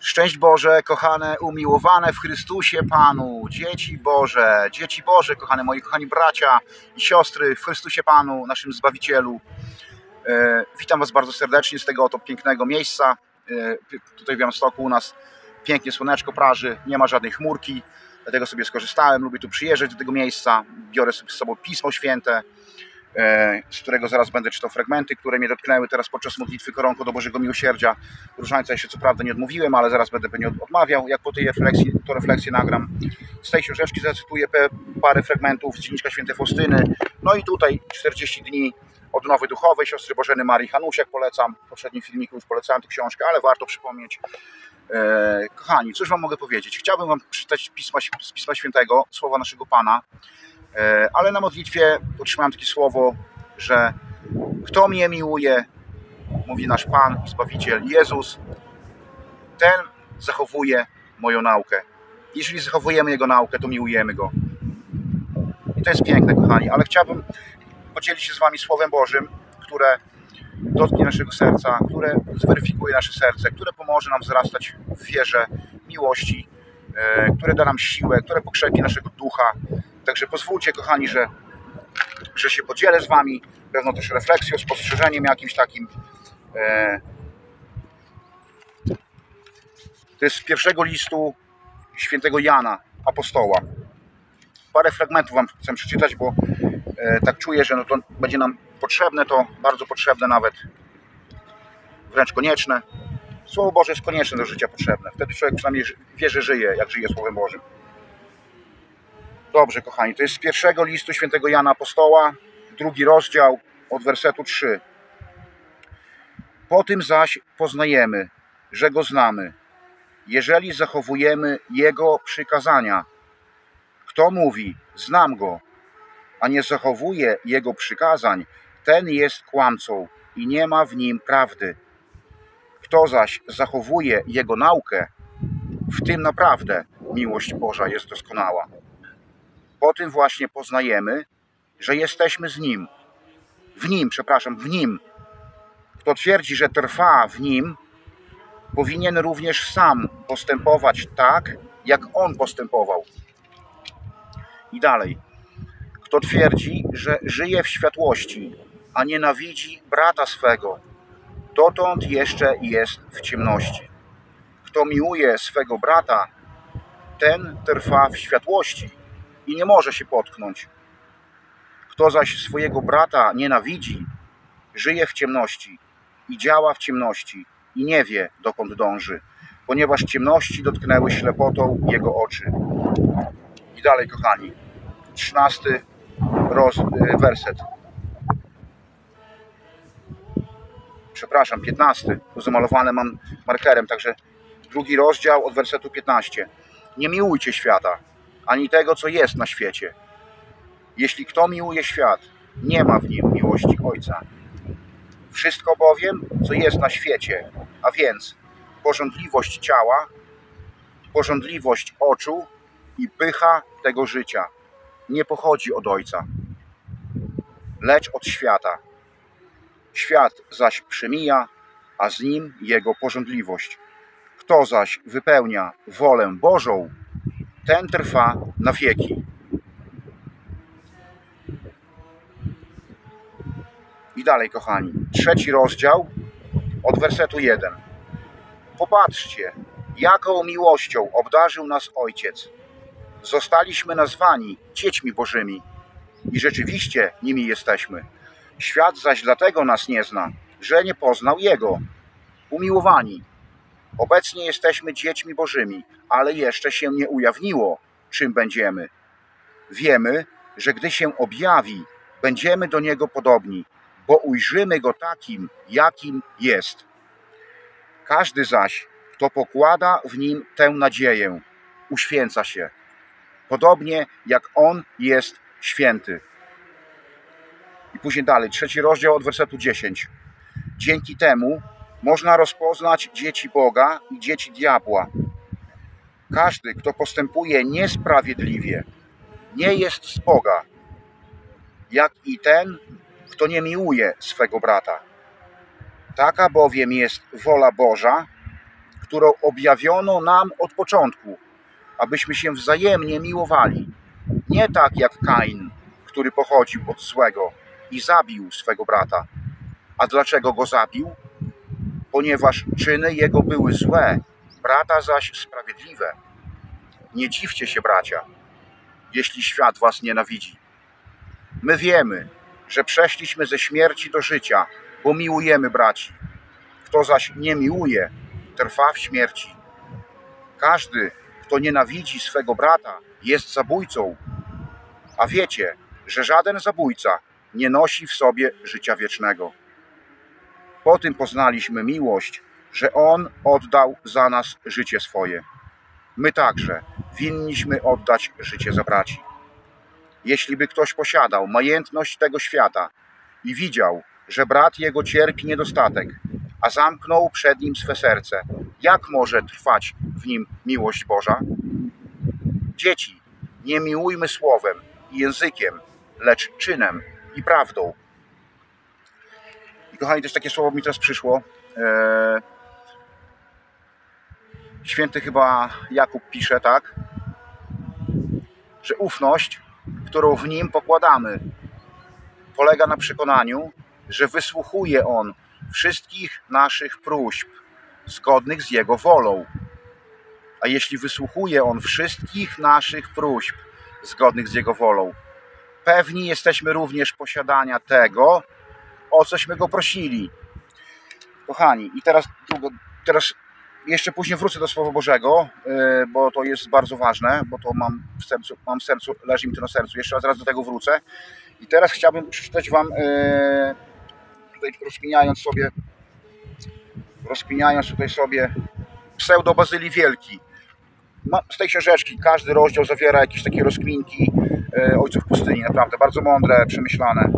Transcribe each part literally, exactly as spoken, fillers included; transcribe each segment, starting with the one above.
Szczęść Boże, kochane, umiłowane w Chrystusie Panu, dzieci Boże, dzieci Boże, kochane moi kochani bracia i siostry w Chrystusie Panu, naszym Zbawicielu. E, witam Was bardzo serdecznie z tego oto pięknego miejsca. E, tutaj w Białymstoku u nas pięknie słoneczko praży, nie ma żadnej chmurki, dlatego sobie skorzystałem, lubię tu przyjeżdżać do tego miejsca, biorę sobie z sobą Pismo Święte, z którego zaraz będę czytał fragmenty, które mnie dotknęły teraz podczas modlitwy Koronką do Bożego Miłosierdzia. Różańca jeszcze co prawda nie odmówiłem, ale zaraz będę pewnie odmawiał, jak po tej refleksji, to refleksję nagram. Z tej książeczki zacytuję parę fragmentów z Dziennika Świętej Faustyny. No i tutaj czterdzieści dni odnowy duchowej siostry Bożeny Marii Hanusiak polecam. W poprzednim filmiku już polecałem tę książkę, ale warto przypomnieć. E, kochani, cóż Wam mogę powiedzieć? Chciałbym Wam przeczytać pisma, z Pisma Świętego słowa naszego Pana, ale na modlitwie otrzymałem takie słowo, że kto mnie miłuje, mówi nasz Pan, Zbawiciel Jezus, ten zachowuje moją naukę. Jeżeli zachowujemy Jego naukę, to miłujemy Go. I to jest piękne, kochani, ale chciałbym podzielić się z Wami Słowem Bożym, które dotknie naszego serca, które zweryfikuje nasze serce, które pomoże nam wzrastać w wierze, miłości, które da nam siłę, które pokrzepi naszego ducha. Także pozwólcie, kochani, że, że się podzielę z Wami pewną też refleksją, spostrzeżeniem jakimś takim. To jest z pierwszego listu świętego Jana, apostoła. Parę fragmentów Wam chcę przeczytać, bo tak czuję, że no to będzie nam potrzebne, to bardzo potrzebne nawet, wręcz konieczne. Słowo Boże jest konieczne do życia potrzebne. Wtedy człowiek przynajmniej wie, że żyje, jak żyje Słowem Bożym. Dobrze, kochani, to jest z pierwszego listu świętego Jana Apostoła, drugi rozdział, od wersetu trzy. Po tym zaś poznajemy, że Go znamy, jeżeli zachowujemy Jego przykazania. Kto mówi, znam Go, a nie zachowuje Jego przykazań, ten jest kłamcą i nie ma w nim prawdy. Kto zaś zachowuje Jego naukę, w tym naprawdę miłość Boża jest doskonała. Po tym właśnie poznajemy, że jesteśmy z Nim. W Nim, przepraszam, w Nim. Kto twierdzi, że trwa w Nim, powinien również sam postępować tak, jak On postępował. I dalej. Kto twierdzi, że żyje w światłości, a nienawidzi brata swego, dotąd jeszcze jest w ciemności. Kto miłuje swego brata, ten trwa w światłości i nie może się potknąć. Kto zaś swojego brata nienawidzi, żyje w ciemności i działa w ciemności i nie wie, dokąd dąży, ponieważ ciemności dotknęły ślepotą jego oczy. I dalej, kochani, trzynasty roz, werset. Przepraszam, piętnasty. Tu zamalowane mam markerem, także drugi rozdział od wersetu piętnastego. Nie miłujcie świata, ani tego, co jest na świecie. Jeśli kto miłuje świat, nie ma w nim miłości Ojca. Wszystko bowiem, co jest na świecie, a więc pożądliwość ciała, pożądliwość oczu i pycha tego życia, nie pochodzi od Ojca, lecz od świata. Świat zaś przemija, a z nim jego pożądliwość. Kto zaś wypełnia wolę Bożą, ten trwa na wieki. I dalej, kochani, trzeci rozdział od wersetu pierwszego. Popatrzcie, jaką miłością obdarzył nas Ojciec. Zostaliśmy nazwani dziećmi Bożymi i rzeczywiście nimi jesteśmy. Świat zaś dlatego nas nie zna, że nie poznał Jego. Umiłowani, obecnie jesteśmy dziećmi Bożymi, ale jeszcze się nie ujawniło, czym będziemy. Wiemy, że gdy się objawi, będziemy do Niego podobni, bo ujrzymy Go takim, jakim jest. Każdy zaś, kto pokłada w Nim tę nadzieję, uświęca się, podobnie jak On jest święty. I później dalej, trzeci rozdział od wersetu dziesiątego. Dzięki temu można rozpoznać dzieci Boga i dzieci diabła. Każdy, kto postępuje niesprawiedliwie, nie jest z Boga, jak i ten, kto nie miłuje swego brata. Taka bowiem jest wola Boża, którą objawiono nam od początku, abyśmy się wzajemnie miłowali. Nie tak jak Kain, który pochodził od złego i zabił swego brata. A dlaczego go zabił? Ponieważ czyny jego były złe, brata zaś sprawiedliwe. Nie dziwcie się, bracia, jeśli świat was nienawidzi. My wiemy, że przeszliśmy ze śmierci do życia, bo miłujemy braci. Kto zaś nie miłuje, trwa w śmierci. Każdy, kto nienawidzi swego brata, jest zabójcą. A wiecie, że żaden zabójca nie nosi w sobie życia wiecznego. Po tym poznaliśmy miłość, że On oddał za nas życie swoje. My także winniśmy oddać życie za braci. Jeśli by ktoś posiadał majętność tego świata i widział, że brat jego cierpi niedostatek, a zamknął przed nim swe serce, jak może trwać w nim miłość Boża? Dzieci, nie miłujmy słowem i językiem, lecz czynem i prawdą. I kochani, też takie słowo mi teraz przyszło. Eee, święty chyba Jakub pisze, tak? Że ufność, którą w nim pokładamy, polega na przekonaniu, że wysłuchuje On wszystkich naszych próśb zgodnych z Jego wolą. A jeśli wysłuchuje On wszystkich naszych próśb zgodnych z Jego wolą, pewni jesteśmy również posiadania tego, o cośmy Go prosili. Kochani, i teraz, teraz jeszcze później wrócę do Słowa Bożego, bo to jest bardzo ważne, bo to mam w sercu, mam w sercu, leży mi to na sercu. Jeszcze raz, raz do tego wrócę. I teraz chciałbym przeczytać Wam, tutaj rozkminiając sobie, rozkminiając tutaj sobie pseudo Bazylii Wielki. Z tej książeczki każdy rozdział zawiera jakieś takie rozkminki ojców pustyni, naprawdę bardzo mądre, przemyślane.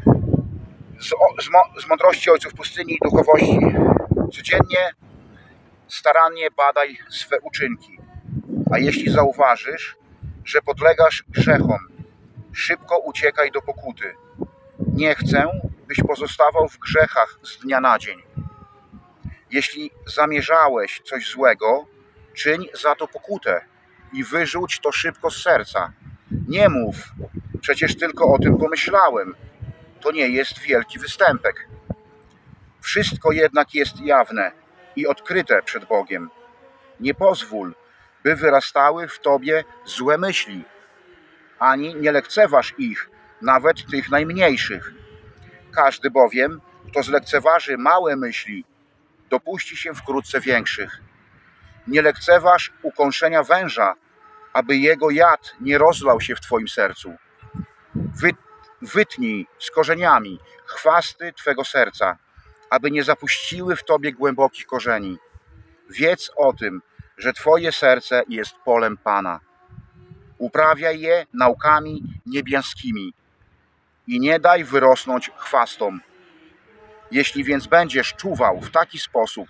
Z, z, z mądrości ojców pustyni i duchowości codziennie starannie badaj swe uczynki, a jeśli zauważysz, że podlegasz grzechom, szybko uciekaj do pokuty. Nie chcę, byś pozostawał w grzechach z dnia na dzień. Jeśli zamierzałeś coś złego, czyń za to pokutę i wyrzuć to szybko z serca. Nie mów, przecież tylko o tym pomyślałem. To nie jest wielki występek. Wszystko jednak jest jawne i odkryte przed Bogiem. Nie pozwól, by wyrastały w tobie złe myśli, ani nie lekceważ ich, nawet tych najmniejszych. Każdy bowiem, kto zlekceważy małe myśli, dopuści się wkrótce większych. Nie lekceważ ukąszenia węża, aby jego jad nie rozlał się w twoim sercu. Wy, wytnij z korzeniami chwasty twego serca, aby nie zapuściły w tobie głębokich korzeni. Wiedz o tym, że twoje serce jest polem Pana. Uprawiaj je naukami niebiańskimi i nie daj wyrosnąć chwastom. Jeśli więc będziesz czuwał w taki sposób,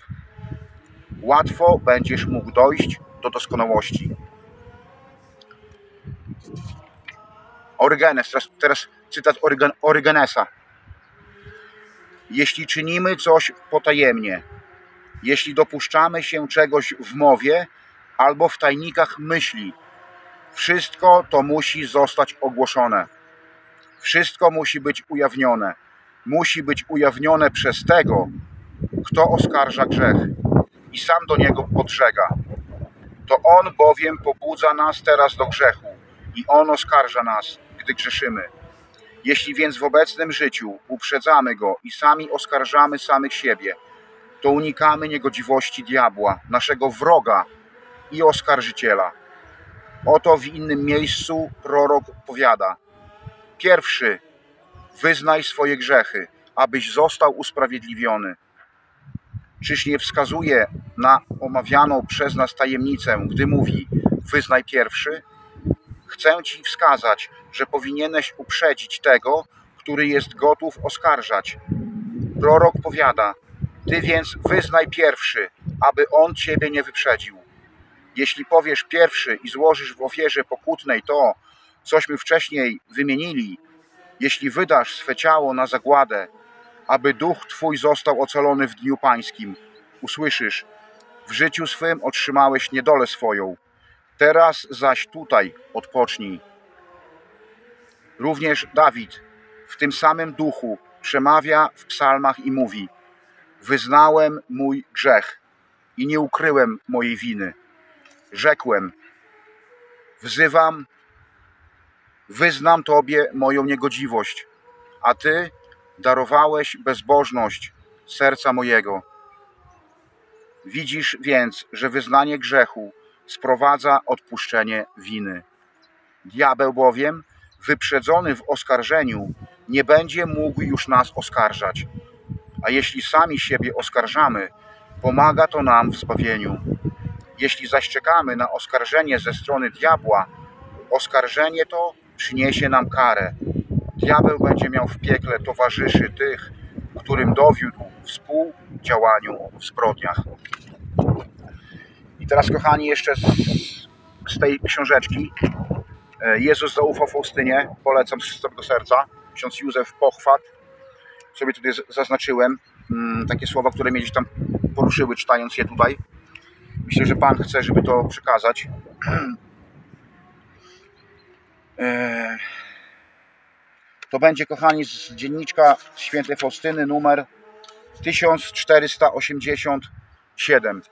łatwo będziesz mógł dojść do doskonałości. Orygenes, teraz, teraz cytat Orygen, Orygenesa. Jeśli czynimy coś potajemnie, jeśli dopuszczamy się czegoś w mowie albo w tajnikach myśli, wszystko to musi zostać ogłoszone. Wszystko musi być ujawnione. Musi być ujawnione przez tego, kto oskarża grzech i sam do niego podżega. To On bowiem pobudza nas teraz do grzechu i On oskarża nas, gdy grzeszymy. Jeśli więc w obecnym życiu uprzedzamy Go i sami oskarżamy samych siebie, to unikamy niegodziwości diabła, naszego wroga i oskarżyciela. Oto w innym miejscu prorok powiada: pierwszy, wyznaj swoje grzechy, abyś został usprawiedliwiony. Czyż nie wskazuje na omawianą przez nas tajemnicę, gdy mówi: wyznaj pierwszy? Chcę ci wskazać, że powinieneś uprzedzić tego, który jest gotów oskarżać. Prorok powiada: ty więc wyznaj pierwszy, aby on ciebie nie wyprzedził. Jeśli powiesz pierwszy i złożysz w ofierze pokutnej to, cośmy wcześniej wymienili, jeśli wydasz swe ciało na zagładę, aby duch twój został ocalony w dniu pańskim, usłyszysz: W życiu swym otrzymałeś niedolę swoją. Teraz zaś tutaj odpocznij. Również Dawid w tym samym duchu przemawia w psalmach i mówi: wyznałem mój grzech i nie ukryłem mojej winy. Rzekłem: wzywam, wyznam Tobie moją niegodziwość, a Ty darowałeś bezbożność serca mojego. Widzisz więc, że wyznanie grzechu sprowadza odpuszczenie winy. Diabeł bowiem, wyprzedzony w oskarżeniu, nie będzie mógł już nas oskarżać. A jeśli sami siebie oskarżamy, pomaga to nam w zbawieniu. Jeśli zaś czekamy na oskarżenie ze strony diabła, oskarżenie to przyniesie nam karę. Diabeł będzie miał w piekle towarzyszy tych, którym dowiódł współdziałaniu w zbrodniach. I teraz, kochani, jeszcze z, z tej książeczki. Jezus zaufał Faustynie. Polecam z czystego serca. Ksiądz Józef Pochwat. Sobie tutaj zaznaczyłem takie słowa, które mnie gdzieś tam poruszyły, czytając je tutaj. Myślę, że Pan chce, żeby to przekazać. To będzie, kochani, z dzienniczka świętej Faustyny, numer tysiąc czterysta osiemdziesiąt siedem.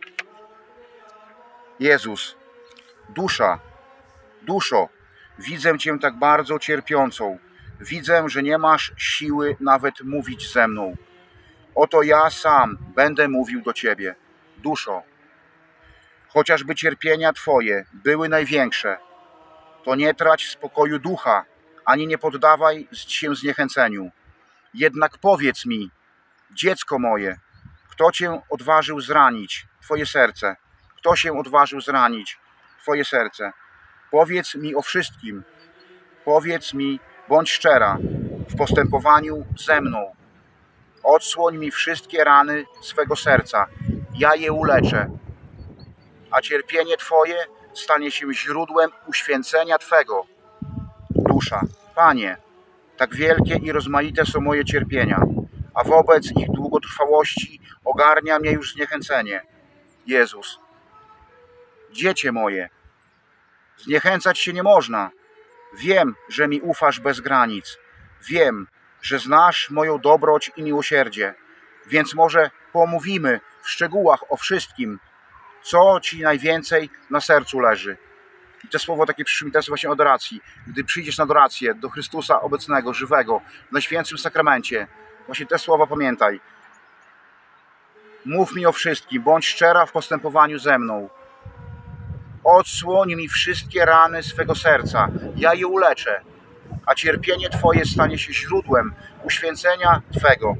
Jezus: dusza, duszo, widzę Cię tak bardzo cierpiącą. Widzę, że nie masz siły nawet mówić ze mną. Oto ja sam będę mówił do Ciebie. Duszo, chociażby cierpienia Twoje były największe, to nie trać spokoju ducha, ani nie poddawaj się zniechęceniu. Jednak powiedz mi, dziecko moje, kto Cię odważył zranić, Twoje serce? Kto się odważył zranić Twoje serce? Powiedz mi o wszystkim. Powiedz mi, bądź szczera w postępowaniu ze mną. Odsłoń mi wszystkie rany swego serca. Ja je uleczę. A cierpienie Twoje stanie się źródłem uświęcenia Twego. Dusza, Panie, tak wielkie i rozmaite są moje cierpienia, a wobec ich długotrwałości ogarnia mnie już zniechęcenie. Jezus, dziecię moje, zniechęcać się nie można. Wiem, że mi ufasz bez granic. Wiem, że znasz moją dobroć i miłosierdzie. Więc może pomówimy w szczegółach o wszystkim, co Ci najwięcej na sercu leży. I to słowo takie przyszło mi teraz właśnie od adoracji. Gdy przyjdziesz na adorację do Chrystusa obecnego, żywego, na świętym sakramencie, właśnie te słowa pamiętaj. Mów mi o wszystkim, bądź szczera w postępowaniu ze mną. Odsłoń mi wszystkie rany swego serca, ja je uleczę, a cierpienie Twoje stanie się źródłem uświęcenia Twego.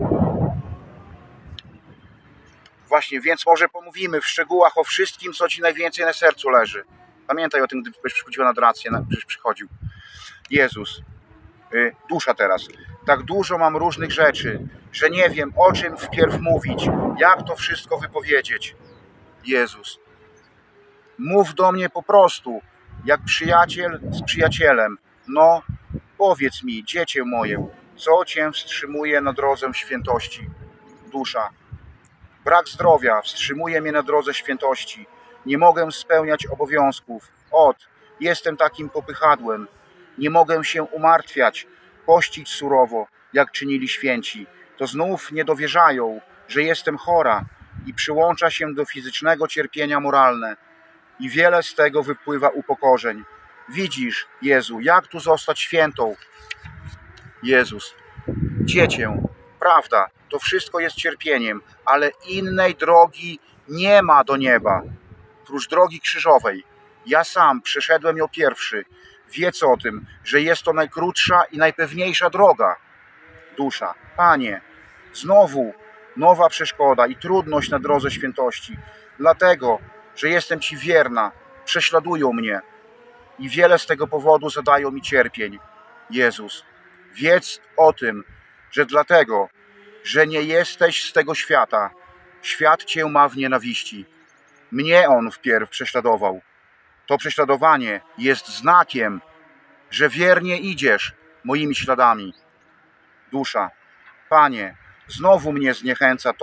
Właśnie, więc może pomówimy w szczegółach o wszystkim, co Ci najwięcej na sercu leży. Pamiętaj o tym, gdy będziesz przychodziła na adorację, będziesz przychodził. Jezus, yy, dusza teraz. Tak dużo mam różnych rzeczy, że nie wiem, o czym wpierw mówić, jak to wszystko wypowiedzieć. Jezus, mów do mnie po prostu, jak przyjaciel z przyjacielem. No, powiedz mi, dziecię moje, co Cię wstrzymuje na drodze świętości. Dusza, brak zdrowia wstrzymuje mnie na drodze świętości. Nie mogę spełniać obowiązków. Ot, jestem takim popychadłem. Nie mogę się umartwiać, pościć surowo, jak czynili święci. To znów nie dowierzają, że jestem chora i przyłącza się do fizycznego cierpienia moralne. I wiele z tego wypływa upokorzeń. Widzisz, Jezu, jak tu zostać świętą? Jezus, dziecię, prawda, to wszystko jest cierpieniem, ale innej drogi nie ma do nieba. Prócz drogi krzyżowej. Ja sam przeszedłem ją pierwszy. Wiedz o tym, że jest to najkrótsza i najpewniejsza droga. Dusza, Panie, znowu nowa przeszkoda i trudność na drodze świętości. Dlatego, że jestem Ci wierna, prześladują mnie i wiele z tego powodu zadają mi cierpień. Jezus, wiedz o tym, że dlatego, że nie jesteś z tego świata, świat Cię ma w nienawiści. Mnie on wpierw prześladował. To prześladowanie jest znakiem, że wiernie idziesz moimi śladami. Dusza, Panie, znowu mnie zniechęca to,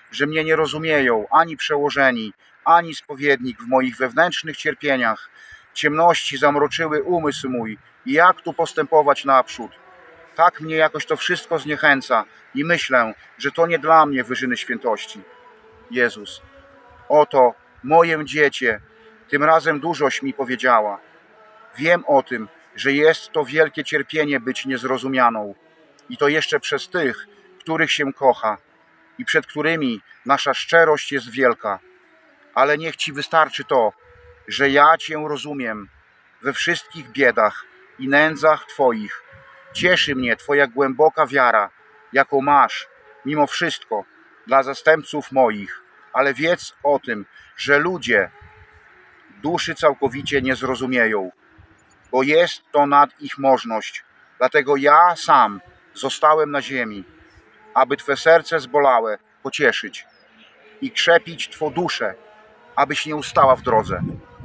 że mnie nie rozumieją ani przełożeni, ani spowiednik w moich wewnętrznych cierpieniach. Ciemności zamroczyły umysł mój i jak tu postępować naprzód? Tak mnie jakoś to wszystko zniechęca i myślę, że to nie dla mnie wyżyny świętości. Jezus, oto moje dziecię, tym razem dużoś mi powiedziała. Wiem o tym, że jest to wielkie cierpienie być niezrozumianą i to jeszcze przez tych, których się kocha i przed którymi nasza szczerość jest wielka. Ale niech Ci wystarczy to, że ja Cię rozumiem we wszystkich biedach i nędzach Twoich. Cieszy mnie Twoja głęboka wiara, jaką masz, mimo wszystko, dla zastępców moich. Ale wiedz o tym, że ludzie duszy całkowicie nie zrozumieją, bo jest to nad ich możność. Dlatego ja sam zostałem na ziemi, aby Twe serce zbolałe pocieszyć i krzepić Twą duszę, abyś nie ustała w drodze.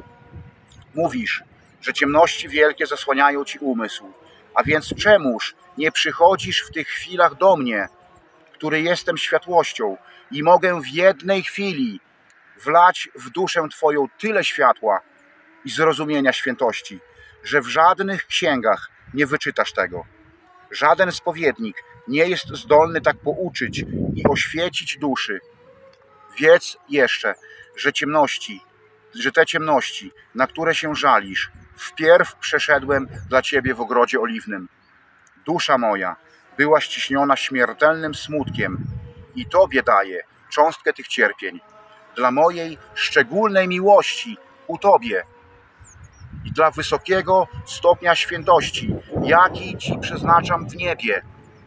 Mówisz, że ciemności wielkie zasłaniają Ci umysł, a więc czemuż nie przychodzisz w tych chwilach do mnie, który jestem światłością i mogę w jednej chwili wlać w duszę Twoją tyle światła i zrozumienia świętości, że w żadnych księgach nie wyczytasz tego. Żaden spowiednik nie jest zdolny tak pouczyć i oświecić duszy. Wiedz jeszcze, że ciemności, że te ciemności, na które się żalisz, wpierw przeszedłem dla Ciebie w ogrodzie oliwnym. Dusza moja była ściśniona śmiertelnym smutkiem i Tobie daję cząstkę tych cierpień dla mojej szczególnej miłości ku Tobie i dla wysokiego stopnia świętości, jaki Ci przeznaczam w niebie.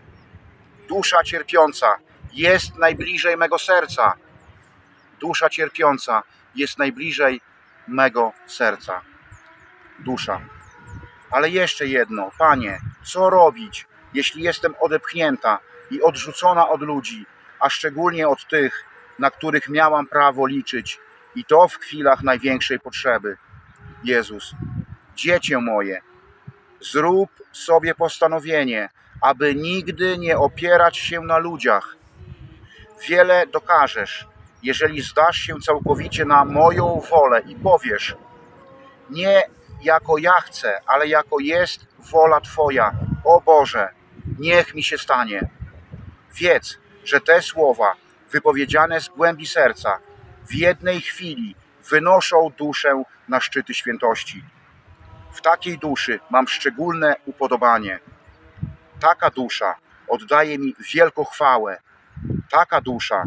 Dusza cierpiąca jest najbliżej mego serca. Dusza cierpiąca jest najbliżej mego serca. Dusza. Ale jeszcze jedno, Panie, co robić, jeśli jestem odepchnięta i odrzucona od ludzi, a szczególnie od tych, na których miałam prawo liczyć, i to w chwilach największej potrzeby. Jezus, dziecię moje, zrób sobie postanowienie, aby nigdy nie opierać się na ludziach. Wiele dokażesz, jeżeli zdasz się całkowicie na moją wolę i powiesz, nie jako ja chcę, ale jako jest wola Twoja. O Boże, niech mi się stanie. Wiedz, że te słowa wypowiedziane z głębi serca w jednej chwili wynoszą duszę na szczyty świętości. W takiej duszy mam szczególne upodobanie. Taka dusza oddaje mi wielką chwałę. Taka dusza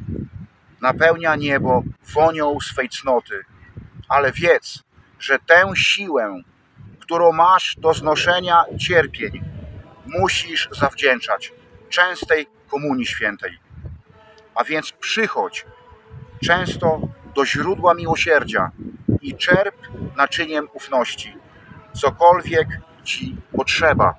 napełnia niebo wonią swej cnoty. Ale wiedz, że tę siłę, którą masz do znoszenia cierpień, musisz zawdzięczać częstej komunii świętej. A więc przychodź często do źródła miłosierdzia i czerp naczyniem ufności, cokolwiek Ci potrzeba.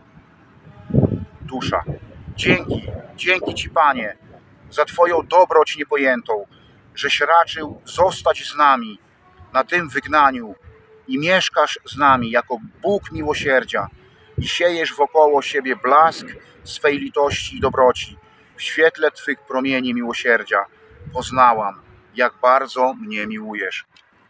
Dusza. Dzięki, dzięki Ci, Panie, za Twoją dobroć niepojętą, żeś raczył zostać z nami na tym wygnaniu i mieszkasz z nami jako Bóg miłosierdzia i siejesz wokoło siebie blask swej litości i dobroci. W świetle Twych promieni miłosierdzia poznałam, jak bardzo mnie miłujesz.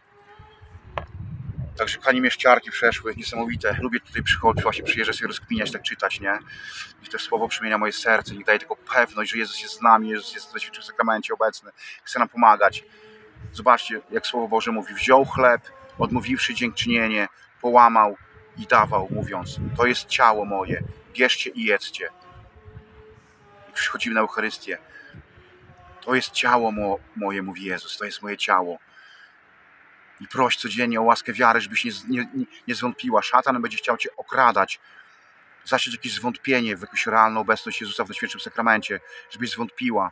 Także kochani, mieszciarki przeszły, niesamowite. Lubię tutaj przychodzić, właśnie przyjeżdżać sobie rozkminiać, tak czytać, nie? I to słowo przemienia moje serce, niech daje tylko pewność, że Jezus jest z nami, Jezus jest we świętym sakramencie obecny, chce nam pomagać. Zobaczcie, jak Słowo Boże mówi, wziął chleb, odmówiwszy dziękczynienie, połamał i dawał, mówiąc, to jest ciało moje, bierzcie i jedzcie. I przychodzimy na Eucharystię. To jest ciało mo moje, mówi Jezus, to jest moje ciało. I proś codziennie o łaskę wiary, żebyś nie, nie, nie zwątpiła. Szatan będzie chciał Cię okradać, zasiać jakieś zwątpienie w jakąś realną obecność Jezusa w Świętym Sakramencie, żebyś zwątpiła.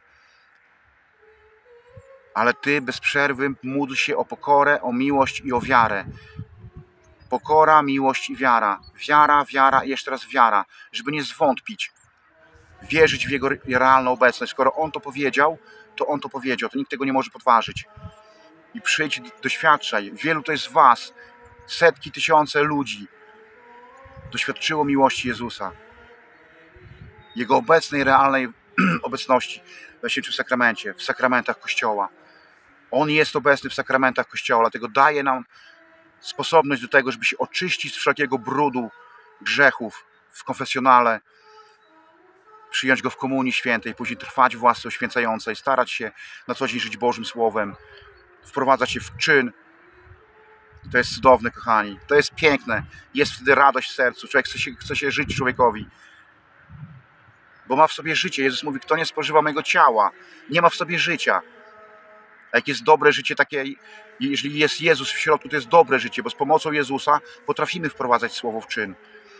Ale Ty bez przerwy módl się o pokorę, o miłość i o wiarę. Pokora, miłość i wiara. Wiara, wiara i jeszcze raz wiara, żeby nie zwątpić. Wierzyć w Jego realną obecność. Skoro On to powiedział, to On to powiedział. To nikt tego nie może podważyć. I przyjdź, doświadczaj. Wielu to jest z Was. Setki, tysiące ludzi doświadczyło miłości Jezusa. Jego obecnej, realnej obecności. w Najświętszym Sakramencie, w sakramentach Kościoła. On jest obecny w sakramentach Kościoła, dlatego daje nam sposobność do tego, żeby się oczyścić z wszelkiego brudu, grzechów w konfesjonale, przyjąć Go w Komunii Świętej, później trwać w łasce uświęcającej, starać się na co dzień żyć Bożym Słowem, wprowadzać się w czyn. To jest cudowne, kochani. To jest piękne. Jest wtedy radość w sercu. Człowiek chce się, chce się żyć człowiekowi, bo ma w sobie życie. Jezus mówi, kto nie spożywa mego ciała, nie ma w sobie życia. A jak jest dobre życie takie, jeżeli jest Jezus w środku, to jest dobre życie, bo z pomocą Jezusa potrafimy wprowadzać słowo w czyn.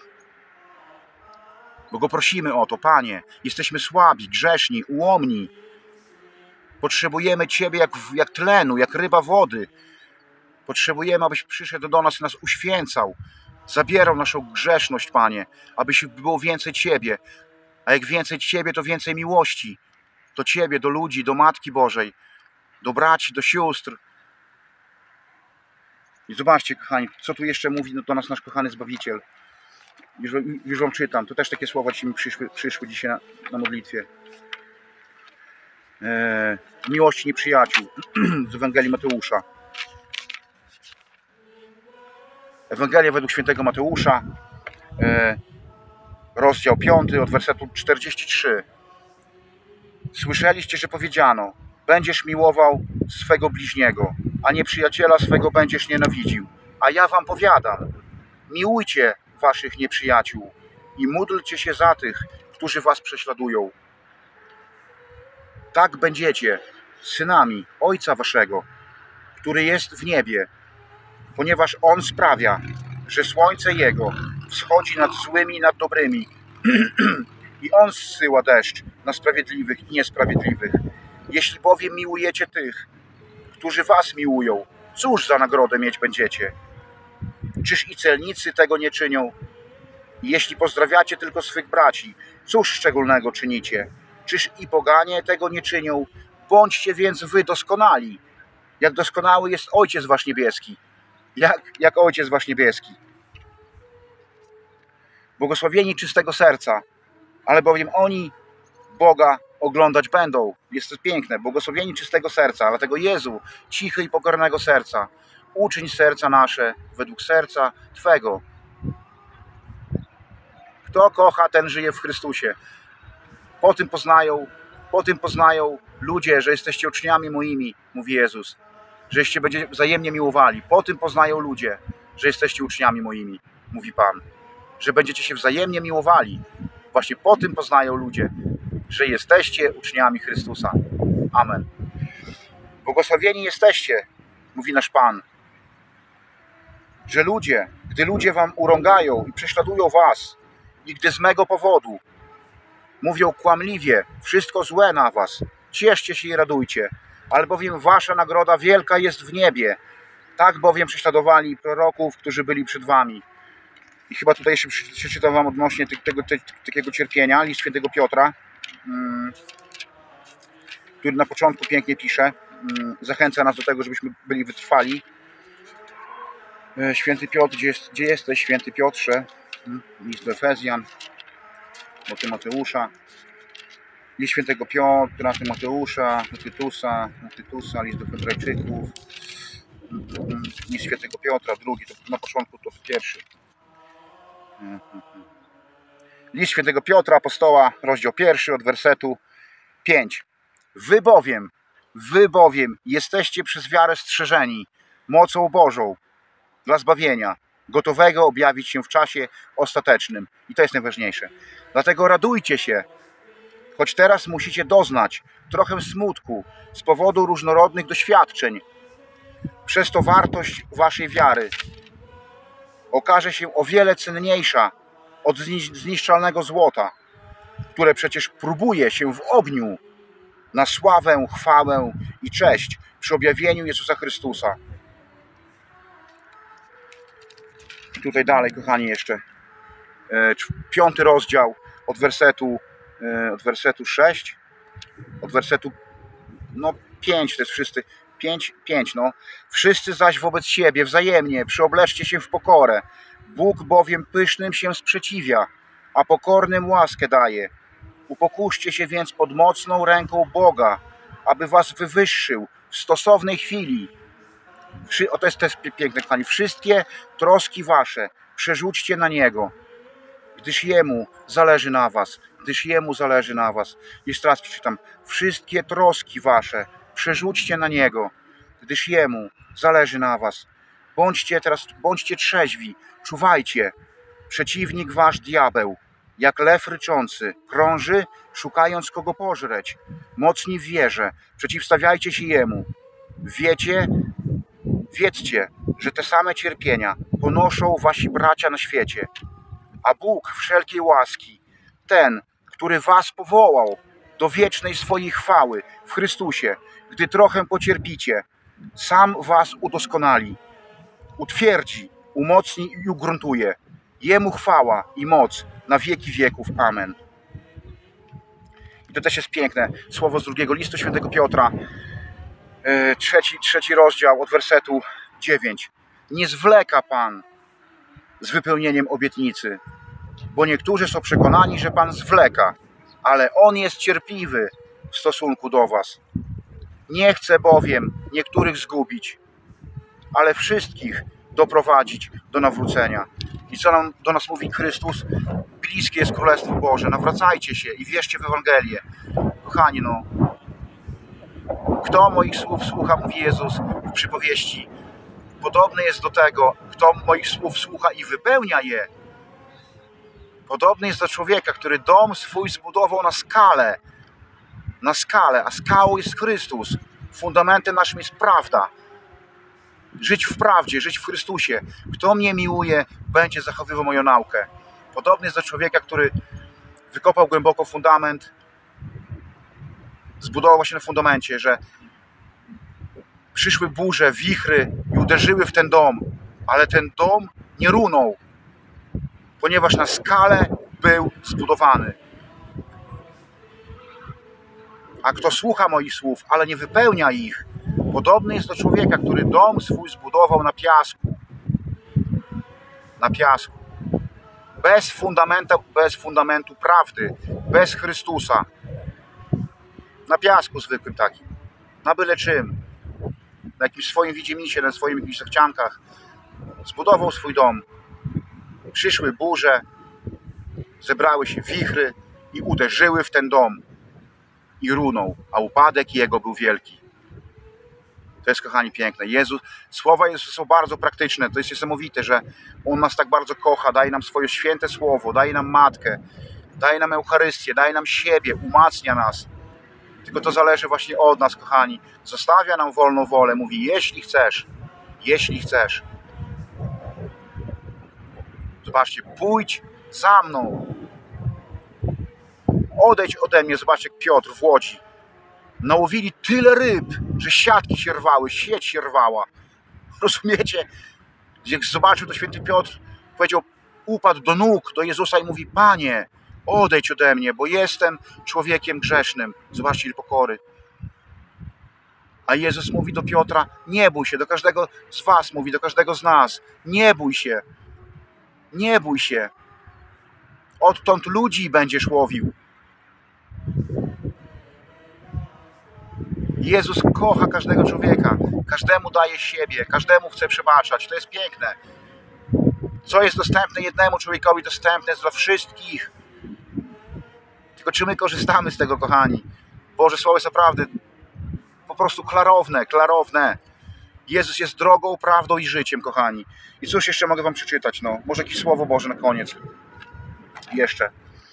Bo Go prosimy o to, Panie, jesteśmy słabi, grzeszni, ułomni. Potrzebujemy Ciebie jak, jak tlenu, jak ryba wody. Potrzebujemy, abyś przyszedł do nas i nas uświęcał, zabierał naszą grzeszność, Panie, abyś było więcej Ciebie. A jak więcej Ciebie, to więcej miłości. Do Ciebie, do ludzi, do Matki Bożej, do braci, do sióstr. I zobaczcie, kochani, co tu jeszcze mówi do nas nasz kochany Zbawiciel. Już, już Wam czytam. To też takie słowa ci mi przyszły, przyszły dzisiaj na, na modlitwie. E, miłości nieprzyjaciół z Ewangelii Mateusza. Ewangelia według świętego Mateusza, e, rozdział piąty, od wersetu czterdziestego trzeciego. Słyszeliście, że powiedziano: będziesz miłował swego bliźniego, a nieprzyjaciela swego będziesz nienawidził. A ja wam powiadam, miłujcie waszych nieprzyjaciół i módlcie się za tych, którzy was prześladują. Tak będziecie synami Ojca waszego, który jest w niebie, ponieważ On sprawia, że słońce Jego wschodzi nad złymi i nad dobrymi i On zsyła deszcz na sprawiedliwych i niesprawiedliwych. Jeśli bowiem miłujecie tych, którzy was miłują, cóż za nagrodę mieć będziecie? Czyż i celnicy tego nie czynią? Jeśli pozdrawiacie tylko swych braci, cóż szczególnego czynicie? Czyż i poganie tego nie czynią? Bądźcie więc wy doskonali, jak doskonały jest Ojciec wasz niebieski. Jak, jak Ojciec wasz niebieski. Błogosławieni czystego serca, ale bowiem oni Boga oglądać będą. Jest to piękne. Błogosławieni czystego serca, dlatego Jezu, cichy i pokornego serca, uczyń serca nasze według serca Twego. Kto kocha, ten żyje w Chrystusie. Po tym poznają, po tym poznają ludzie, że jesteście uczniami moimi, mówi Jezus. Żeście będziecie wzajemnie miłowali. Po tym poznają ludzie, że jesteście uczniami moimi, mówi Pan. Że będziecie się wzajemnie miłowali. Właśnie po tym poznają ludzie, że jesteście uczniami Chrystusa. Amen. Błogosławieni jesteście, mówi nasz Pan, że ludzie, gdy ludzie wam urągają i prześladują was i gdy z mego powodu mówią kłamliwie wszystko złe na was, cieszcie się i radujcie, albowiem wasza nagroda wielka jest w niebie. Tak bowiem prześladowali proroków, którzy byli przed wami. I chyba tutaj jeszcze przeczytam wam odnośnie tego, tego, takiego cierpienia, list świętego Piotra, który na początku pięknie pisze, zachęca nas do tego, żebyśmy byli wytrwali. Święty Piotr, gdzie, jest, gdzie jesteś, święty Piotrze? List do Efezjan, do Tymoteusza. List świętego Piotra, Tymoteusza, do Tytusa, do Tytusa, list do Hebrajczyków. List świętego Piotra, drugi, to na początku to pierwszy. List świętego Piotra, apostoła, rozdział pierwszy, od wersetu piątego. Wy bowiem, wy bowiem jesteście przez wiarę strzeżeni mocą Bożą dla zbawienia, gotowego objawić się w czasie ostatecznym. I to jest najważniejsze. Dlatego radujcie się, choć teraz musicie doznać trochę smutku z powodu różnorodnych doświadczeń. Przez to wartość waszej wiary okaże się o wiele cenniejsza od zniszczalnego złota, które przecież próbuje się w ogniu na sławę, chwałę i cześć przy objawieniu Jezusa Chrystusa. I tutaj dalej, kochani, jeszcze piąty rozdział od wersetu od wersetu sześć, od wersetu no pięć, to jest wszyscy pięć, pięć, no. Wszyscy zaś wobec siebie wzajemnie przyobleczcie się w pokorę. Bóg bowiem pysznym się sprzeciwia, a pokornym łaskę daje. Upokurzcie się więc pod mocną ręką Boga, aby was wywyższył w stosownej chwili. O, to jest, to jest piękne, kochani. Wszystkie troski wasze przerzućcie na Niego, gdyż Jemu zależy na was, gdyż Jemu zależy na was. Jeszcze raz przeczytam. Wszystkie troski wasze przerzućcie na Niego, gdyż Jemu zależy na was. Bądźcie teraz, bądźcie trzeźwi, czuwajcie. Przeciwnik wasz diabeł, jak lew ryczący, krąży, szukając kogo pożreć. Mocni w wierze, przeciwstawiajcie się Jemu. Wiecie, wiedzcie, że te same cierpienia ponoszą wasi bracia na świecie. A Bóg wszelkiej łaski, ten, który was powołał do wiecznej swojej chwały w Chrystusie, gdy trochę pocierpicie, sam was udoskonali, utwierdzi, umocni i ugruntuje. Jemu chwała i moc na wieki wieków. Amen. I to też jest piękne. Słowo z drugiego listu świętego Piotra, trzeci, trzeci rozdział od wersetu dziewięć. Nie zwleka Pan z wypełnieniem obietnicy, bo niektórzy są przekonani, że Pan zwleka, ale On jest cierpliwy w stosunku do was. Nie chce bowiem niektórych zgubić, ale wszystkich doprowadzić do nawrócenia. I co nam, do nas mówi Chrystus? Bliskie jest Królestwo Boże. Nawracajcie się i wierzcie w Ewangelię. Kochani, no, kto moich słów słucha, mówi Jezus w przypowieści, podobny jest do tego, kto moich słów słucha i wypełnia je. Podobny jest do człowieka, który dom swój zbudował na skalę. Na skalę, a skałą jest Chrystus. Fundamentem naszym jest prawda. Żyć w prawdzie, żyć w Chrystusie. Kto mnie miłuje, będzie zachowywał moją naukę. Podobny jest do człowieka, który wykopał głęboko fundament, zbudował się na fundamencie, że przyszły burze, wichry i uderzyły w ten dom, ale ten dom nie runął, ponieważ na skalę był zbudowany. A kto słucha moich słów, ale nie wypełnia ich, podobny jest do człowieka, który dom swój zbudował na piasku. Na piasku. Bez fundamentu, bez fundamentu prawdy, bez Chrystusa. Na piasku zwykłym takim. Na byle czym. Na jakimś swoim widzimisię, na swoim jakichś zachciankach. Zbudował swój dom. Przyszły burze, zebrały się wichry i uderzyły w ten dom. I runął, a upadek jego był wielki. To jest, kochani, piękne. Jezus, słowa Jezusa są bardzo praktyczne. To jest niesamowite, że On nas tak bardzo kocha, daje nam swoje święte słowo, daje nam Matkę, daje nam Eucharystię, daje nam siebie, umacnia nas. Tylko to zależy właśnie od nas, kochani. Zostawia nam wolną wolę. Mówi, jeśli chcesz, jeśli chcesz. Zobaczcie, pójdź za mną. Odejdź ode mnie. Zobaczcie, jak Piotr w Łodzi. Nałowili tyle ryb, że siatki się rwały, sieć się rwała. Rozumiecie? Jak zobaczył to święty Piotr, powiedział, upadł do nóg do Jezusa i mówi, Panie, odejdź ode mnie, bo jestem człowiekiem grzesznym. Zobaczcie, ile pokory. A Jezus mówi do Piotra, nie bój się, do każdego z was mówi, do każdego z nas, nie bój się, nie bój się. Odtąd ludzi będziesz łowił. Jezus kocha każdego człowieka, każdemu daje siebie, każdemu chce przebaczać. To jest piękne. Co jest dostępne jednemu człowiekowi, dostępne jest dla wszystkich. Tylko czy my korzystamy z tego, kochani? Boże Słowo jest naprawdę po prostu klarowne, klarowne. Jezus jest drogą, prawdą i życiem, kochani. I cóż jeszcze mogę wam przeczytać? No, może jakieś Słowo Boże na koniec. Jeszcze.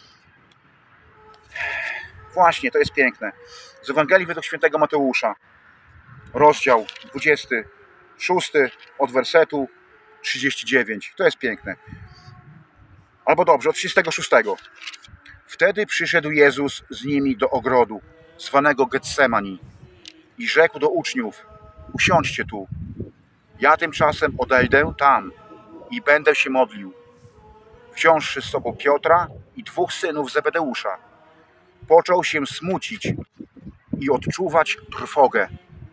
Właśnie, to jest piękne. Z Ewangelii według świętego Mateusza. Rozdział dwudziesty szósty od wersetu trzydziestego dziewiątego. To jest piękne. Albo dobrze, od trzydziestego szóstego. Wtedy przyszedł Jezus z nimi do ogrodu, zwanego Getsemani, i rzekł do uczniów, usiądźcie tu. Ja tymczasem odejdę tam i będę się modlił. Wziąwszy z sobą Piotra i dwóch synów Zebedeusza, począł się smucić i odczuwać trwogę.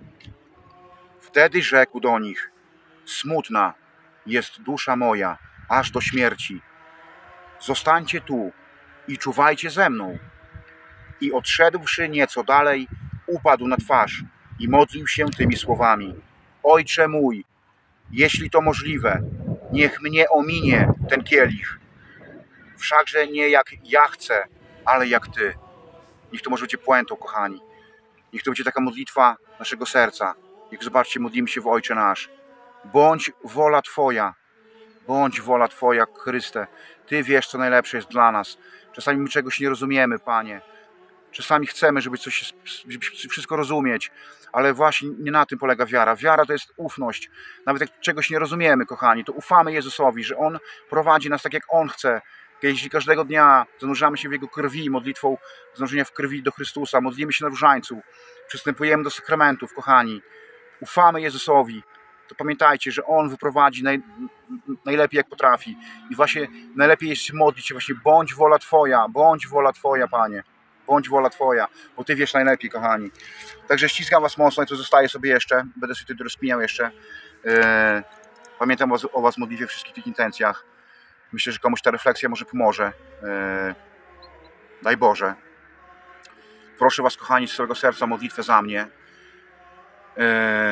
Wtedy rzekł do nich, smutna jest dusza moja, aż do śmierci. Zostańcie tu i czuwajcie ze mną. I odszedłszy nieco dalej, upadł na twarz i modlił się tymi słowami: Ojcze mój, jeśli to możliwe, niech mnie ominie ten kielich. Wszakże nie jak ja chcę, ale jak Ty. Niech to może będzie puentą, kochani. Niech to będzie taka modlitwa naszego serca. Niech zobaczcie, modlimy się w Ojcze nasz. Bądź wola Twoja. Bądź wola Twoja, Chryste. Ty wiesz, co najlepsze jest dla nas. Czasami my czegoś nie rozumiemy, Panie. Czasami chcemy, żeby coś, żeby wszystko rozumieć, ale właśnie nie na tym polega wiara. Wiara to jest ufność. Nawet jak czegoś nie rozumiemy, kochani, to ufamy Jezusowi, że On prowadzi nas tak, jak On chce. Jeśli każdego dnia zanurzamy się w Jego krwi, modlitwą zanurzenia w krwi do Chrystusa, modlimy się na różańcu, przystępujemy do sakramentów, kochani, ufamy Jezusowi, to pamiętajcie, że On wyprowadzi naj, najlepiej jak potrafi. I właśnie najlepiej jest się modlić się właśnie: bądź wola Twoja, bądź wola Twoja, Panie. Bądź wola Twoja, bo Ty wiesz najlepiej, kochani. Także ściskam Was mocno i to zostaje sobie jeszcze. Będę sobie tutaj rozpiniał jeszcze. Yy, pamiętam was, o Was modliwie, wszystkich tych intencjach. Myślę, że komuś ta refleksja może pomoże. Yy, daj Boże. Proszę Was, kochani, z całego serca modlitwę za mnie. Yy,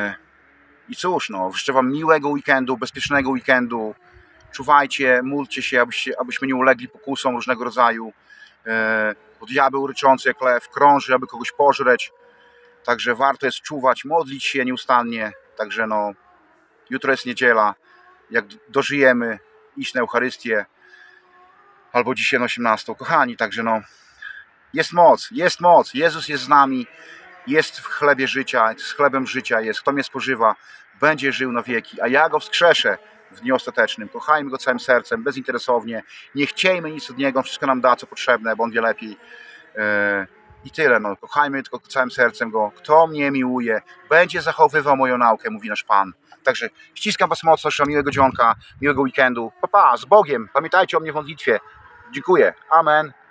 I cóż, no, życzę Wam miłego weekendu, bezpiecznego weekendu. Czuwajcie, módlcie się, abyście, abyśmy nie ulegli pokusom różnego rodzaju. Bo diabeł ryczący jak lew krąży, aby kogoś pożreć. Także warto jest czuwać, modlić się nieustannie. Także no, jutro jest niedziela. Jak dożyjemy, iść na Eucharystię. Albo dzisiaj na osiemnastą. Kochani, także no, jest moc, jest moc. Jezus jest z nami. Jest w chlebie życia, z chlebem życia jest. Kto mnie spożywa, będzie żył na wieki. A ja go wskrzeszę w dniu ostatecznym. Kochajmy Go całym sercem, bezinteresownie. Nie chciejmy nic od Niego, wszystko nam da, co potrzebne, bo On wie lepiej. Yy, I tyle. No. Kochajmy tylko całym sercem Go. Kto mnie miłuje, będzie zachowywał moją naukę, mówi nasz Pan. Także ściskam Was mocno, życzę miłego dzionka, miłego weekendu. Pa, pa, z Bogiem. Pamiętajcie o mnie w modlitwie. Dziękuję. Amen.